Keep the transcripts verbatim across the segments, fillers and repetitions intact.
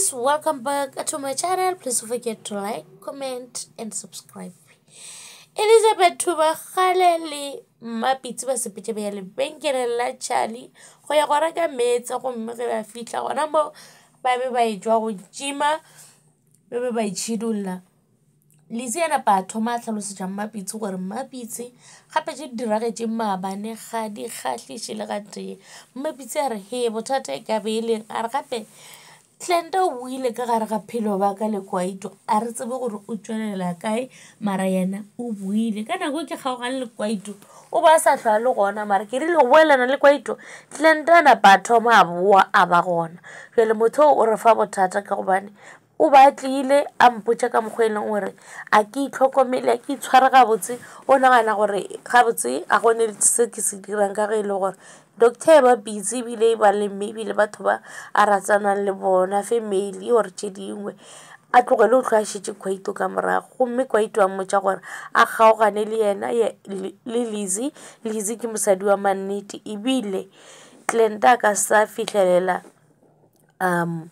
guys, welcome back to my channel. Please don't forget to like, comment and subscribe. Elizabeth Tuba Khaleli mapitsi ba sepetse ba le benkele la Charlie go ya go reka metsi go mme ge ba fitla gona mo ba be ba ijwa go jima be be ba itshidula Liziana ba thoma tlhalosetsa mapitsi gore mapitsi gape je diragetse maabane ga di khatlhise le ga tee mapitsi a re he bothata e ka be e leng a re gape Tlenda o buile ka gare ga phelo ba ka le Kwaito a re tsebe gore o tswelela kae mara yena o buile ka nako ke kgaogane le Kwaito o ba sa hlwa le gona mara ke rile go boelana le Kwaito Tlenda na ba thoma a bua a ba gona jele motho o re fa bothata ka gobane o ba tlile a mpotša ka mokgweleng gore a ke itlhokomele ke itshwara gabotse o nagana gore gabotse a gone le se ke se dirang ka ge e le gore doctor ba busy bile ba le mebile batho ba a ratsanang le bona family or tše dingwe a tlogele o tlhoašitše Kwaito ka morago gomme Kwaito a mmotša gore a kgaogane le yena le Lizzy Lizzy ke mosadi wa mannete ebile Tlenda ka sa fihlelela um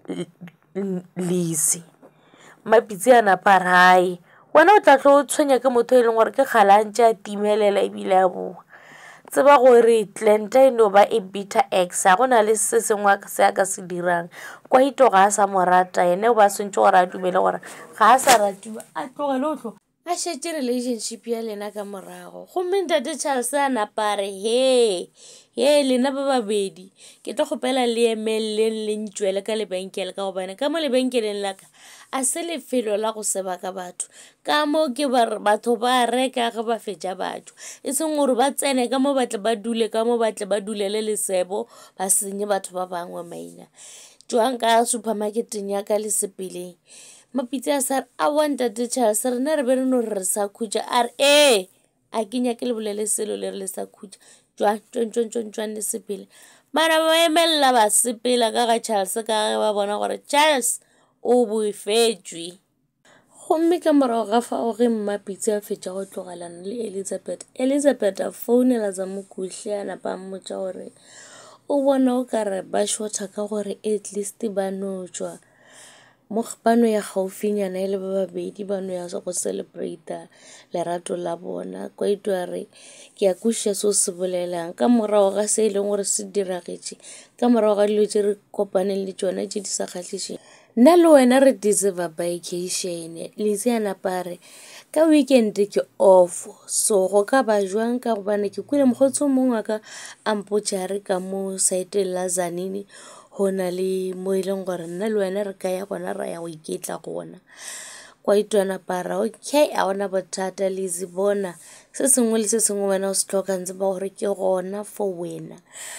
Lizzy mapitsi a napa rai wena o tla tlo o tshwenya ke motho e leng gore ke kgalantše a timelela ebile a bua tseba gore Tlenda e no ba e bitter ex a gona le se sengwe se a ka se dirang Kwaito ga a sa mo rata ene o ba swantse gore a dumele gore ga a sa ratiwa a tlogele o tlo a šetše relationship ya lena ka morago gomme ntate Charles a napa re he he lena ba babedi ke tlo kgopela le emeleng le ntšwele ka lebenkele ka gobane ka mo lebenkeleng la ka a se lefelo la go seba ka batho ka mo ke batho ba reka ge ba fetša batho e seng gore ba tsene ka mo batle ba dule ka mo batle ba dulele lesebo ba senye batho ba bangwe maina jwang ka supermarketeng ya ka le sepeleng mapitsi a sa a wanta de Charles re na re be re no re sa khutša a re eh a ke nya ke le bolele selo le re le sa khutša jwang jwang jwang jwang le sepele mara ba emella ba sepela ka ga Charles ka ba bona gore Charles o boifetšwe gomme ka morago ga fao ge mmapitsi a fetša go tlogelana le Elizabeth Elizabeth a founela tsa mokuhle a napa mmotša gore o bona o ka re ba shota ka gore at least ba no tšwa mo bano ya gaufinyana e le ba babedi bano ya go celebrate lerato la bona Kwaito a re ke a kuša se o se bolelang ka morago ga se e leng gore se diragetše ka morago ga dilo tše re kopaneng le tšona tše di sa kgahlešeng nna le wena re deserve vacation Lizzy a napa re ka weekend ke off so go ka ba jwang ka gobane ke kwele mokgotsi o mongwe wa ka a mpotša re ka mo site la Zanini go na le mo e leng gore nna le wena re ka ya gona ra ya go iketla gona Kwaito a napa ra okay a gona bothata Lizzy bona se sengwe le se sengwe wena o se tlhoka ntse ba gore ke gona for wena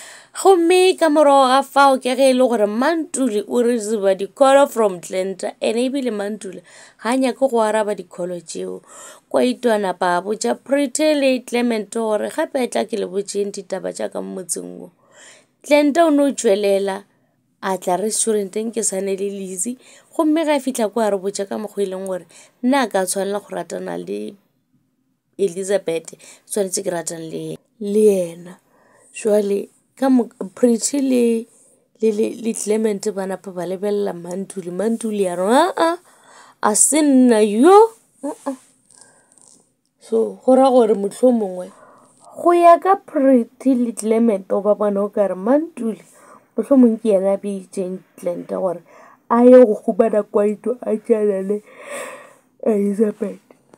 gomme ka morago ga fao ke ge e le gore Mantuli o receiva di-call from Tlenda ene ebile Mantuli ga a nyake go araba di-call tšeo Kwaito a napa a botša Pretty le Clement gore gape a tla ke le botšeng ditaba tša ka motseng o Tlenda o no tšwelela a tla restauranteng ke sane le Lizzy gomme ga a fihla kwa a re botša ka mokgwa e leng gore nna a ka tshwanela go ratana le Elizabeth tshwanetse ke ratane le yena jwale ka Pretty le le Clement ba napa ba lebelela Mantuli Mantuli a re a a se nna yo so go ra gore mohlomongwe go ya ka Pretty le Clement o ba bona o ka re Mantuli mohlomong ke yena beitšeng Tlenda gore a ye go khumana Kwaito a tšana le Elizabeth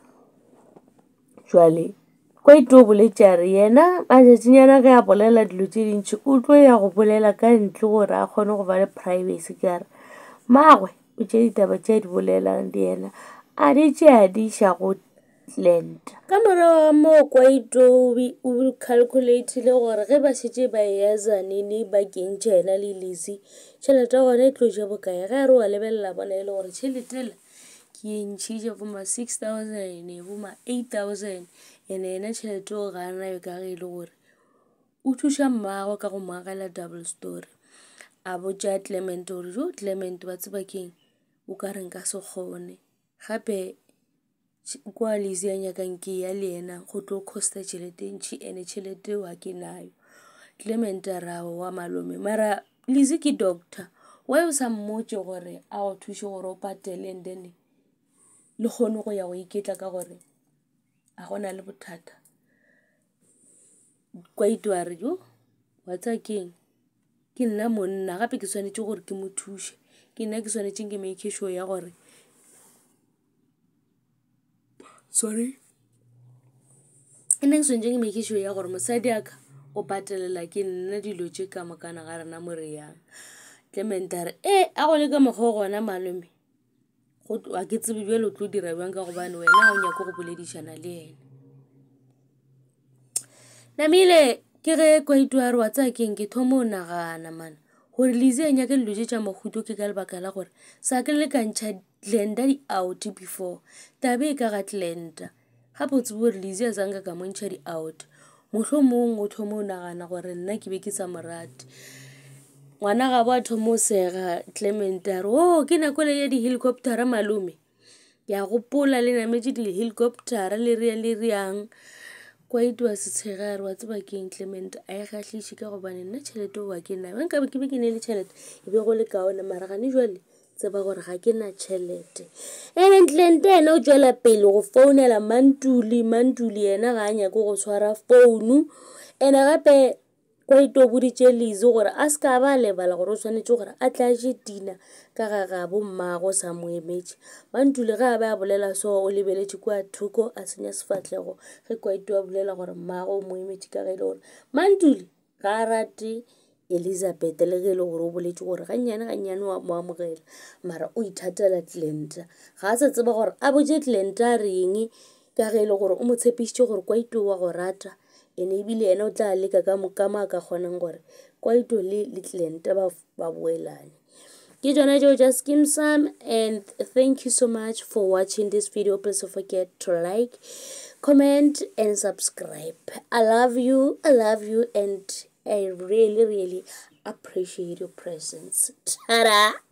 jwale Kwaito o boletša re yena matšatšinyana ge a bolela dilo tše dintši o tlo ya go bolela ka ntle gore a kgone go ba le privacy ka re magwe o tše ditaba tše di bolelang le yena a di tše a di iša go Tlenda ka morago mo Kwaito o calculatile gore ge ba šetše ba ya Zanini bakeng tša ena le Lizzy tšhelete gona e tlo ja bokae ge a re wa lebelela bona e le gore tšheletela ke e ntšhitše bo ma six thousand bo ma eight thousand ene ena tšhelete o ga anayo ka ge e le gore o thuša mmagwe ka go moagela double story a botša Clement gore jo Clement ba tseba keng o ka reng ka se kgone gape kwa Lizzy a nyakang ke ya le ena go tlo costa tšhelete ntšhi ene tšhelete wa ke nayo Clement a ra wa malome mara Lizzy ke doctor wa o sa mmotse gore a go thushe gore o patele and then le kgone go ya go iketla ka gore a gona le bothata. Kwaito a re yo wa tsa keng ke nna monna gape ke swanetse gore ke mo thushe ke nna ke swanetse ke make sure ya gore sorry nna ke swanetse ke make sure ya gore mosadi aka o patelela ke nna dilo tše ka mokana ga rena more yang. Clement a re e a go le ka mokgwa gona malome a ke tsebe bjale o tlo dira bjang ka gobane wena ga o nyako go boledišana le ene. Namile ke ge Kwaito a re wa tsa keng ke thomo o nagana man gore Lizzie a nyake dilo tše tša mahuto ke ka lebaka la gore sa ke le ka ntšha Glenda di out before tabe e ka ga Glenda gape o tsebe gore Lizzie a sanka ka mo ntšha di out mohlomong o thomo o nagana gore nna ke be ke sa morate. Ngwana ga bo a thomo o sega Clement a re o ke nako le ya di-helicoptera malome ya gopola le nametse di-helicoptera le rea le reang. Kwaito a se tshega a re wa tseba keng Clement a e kgahlise ka gobane nna tšhelete o wa ke nna nka be ke be ke ne le tšhelete e be go le kaone mara gane jwale tseba gore ga ke na tšhelete. Ene Clement ena o tšwela pele go founela Mantuli Mantuli yena ga a nyake go tshwara founu ene gape Kwaito o boditše Lizzie gore a se ka ba lebala gore o swanetse gore a tla je dina ka ga ga bo mmago sa mo emetše. Mantuli ga a be a bolela so o lebeletše kwa thoko a senya sefatlego ge Kwaito a bolela gore mmago o mo emetše ka ge e le gore Mantuli ga a rate Elizabeth le ge e le gore o boletše gore gannyane gannyane wa mo amogela mara o ithatela Glenda ga a sa tseba gore a botše Glenda a reng ka ge e le gore o mo tshepišitše gore Kwaito wa go rata ene ebile yena o tla leka ka mokama ka kgonang gore Kwaito le le Glenda ba ba boelane. Ke jona tšeo tša Skeem Saam and thank you so much for watching this video. Please don't forget to like, comment and subscribe. I love you, I love you and I really really appreciate your presence. Ta-da!